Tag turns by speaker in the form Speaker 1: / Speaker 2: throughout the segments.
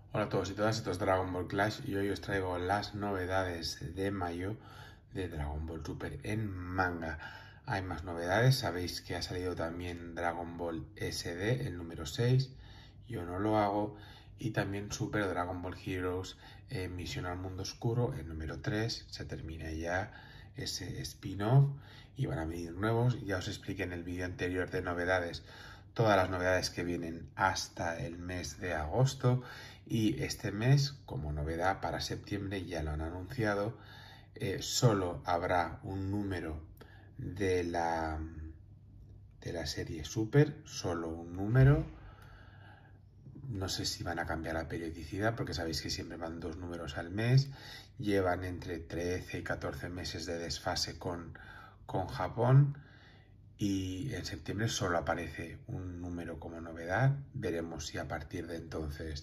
Speaker 1: Hola a todos y todas, esto es Dragon Ball Clash y hoy os traigo las novedades de mayo de Dragon Ball Super en manga. Hay más novedades, sabéis que ha salido también Dragon Ball SD, el número 6, yo no lo hago, y también Super Dragon Ball Heroes Misión al Mundo Oscuro, el número 3, se termina ya ese spin-off y van a venir nuevos. Ya os expliqué en el vídeo anterior de novedades todas las novedades que vienen hasta el mes de agosto, y este mes, como novedad para septiembre, ya lo han anunciado, solo habrá un número de la serie Super, solo un número. No sé si van a cambiar la periodicidad, porque sabéis que siempre van 2 números al mes. Llevan entre 13 y 14 meses de desfase con Japón. Y en septiembre solo aparece un número como novedad. Veremos si a partir de entonces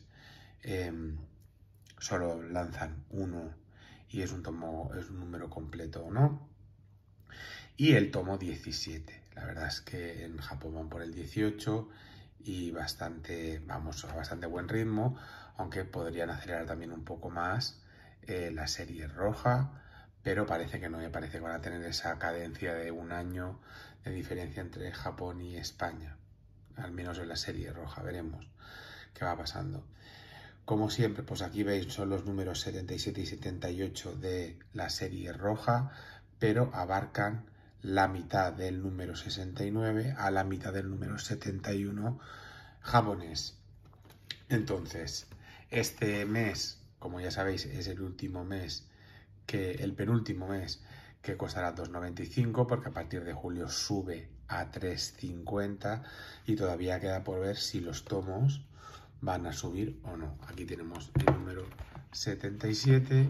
Speaker 1: solo lanzan uno y es un número completo o no. Y el tomo 17. La verdad es que en Japón van por el 18 y vamos a bastante buen ritmo, aunque podrían acelerar también un poco más la serie roja, pero parece que no, me parece que van a tener esa cadencia de un año de diferencia entre Japón y España, al menos en la serie roja. Veremos qué va pasando. Como siempre, pues aquí veis, son los números 77 y 78 de la serie roja, pero abarcan la mitad del número 69 a la mitad del número 71 japonés. Entonces, este mes, como ya sabéis, es el penúltimo mes que costará 2,95, porque a partir de julio sube a 3,50 y todavía queda por ver si los tomos van a subir o no. Aquí tenemos el número 77.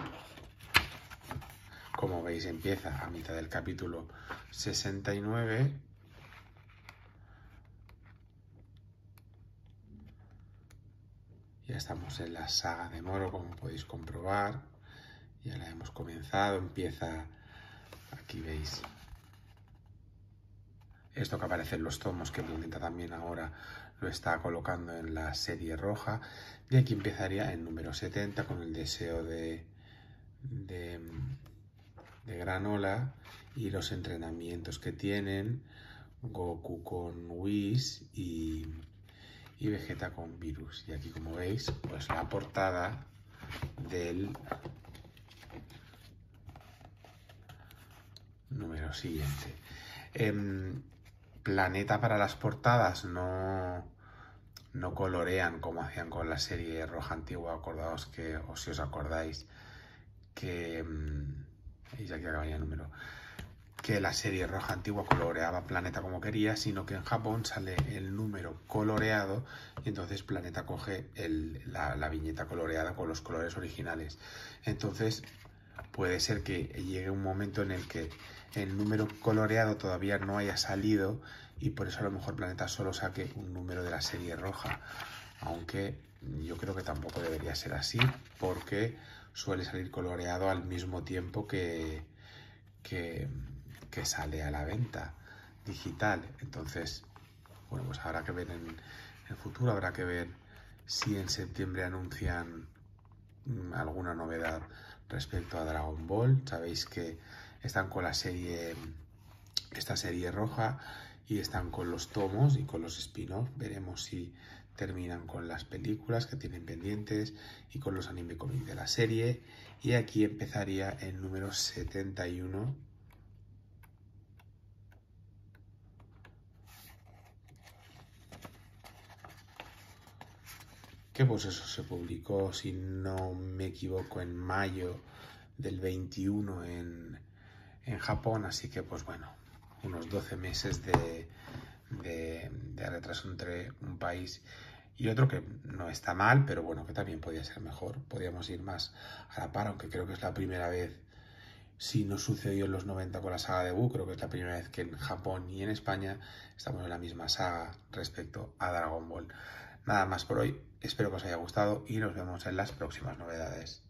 Speaker 1: Como veis, empieza a mitad del capítulo 69. Ya estamos en la saga de Moro, como podéis comprobar. Ya la hemos comenzado. Empieza, aquí veis, esto que aparece en los tomos, que Planeta también ahora lo está colocando en la serie roja. Y aquí empezaría el número 70 con el deseo de Granola y los entrenamientos que tienen Goku con Whis y Vegeta con Virus. Y aquí, como veis, pues la portada del número siguiente. Planeta para las portadas no colorean como hacían con la serie roja antigua. Acordaos que, o si os acordáis, que ya que acaba ya el número, que la serie roja antigua coloreaba Planeta como quería, sino que en Japón sale el número coloreado y entonces Planeta coge la viñeta coloreada con los colores originales. Entonces puede ser que llegue un momento en el que el número coloreado todavía no haya salido y por eso a lo mejor Planeta solo saque un número de la serie roja, aunque yo creo que tampoco debería ser así, porque suele salir coloreado al mismo tiempo que sale a la venta digital. Entonces, bueno, pues habrá que ver en el futuro, habrá que ver si en septiembre anuncian alguna novedad respecto a Dragon Ball. Sabéis que están con esta serie roja, y están con los tomos y con los spin-off. Veremos si terminan con las películas que tienen pendientes y con los anime comics de la serie. Y aquí empezaría el número 71, que pues eso se publicó, si no me equivoco, en mayo del 21 en Japón, así que pues bueno, unos 12 meses de retraso entre un país y otro, que no está mal, pero bueno, que también podía ser mejor. Podríamos ir más a la par, aunque creo que es la primera vez, si no sucedió en los 90 con la saga de Buu, creo que es la primera vez que en Japón y en España estamos en la misma saga respecto a Dragon Ball. Nada más por hoy, espero que os haya gustado y nos vemos en las próximas novedades.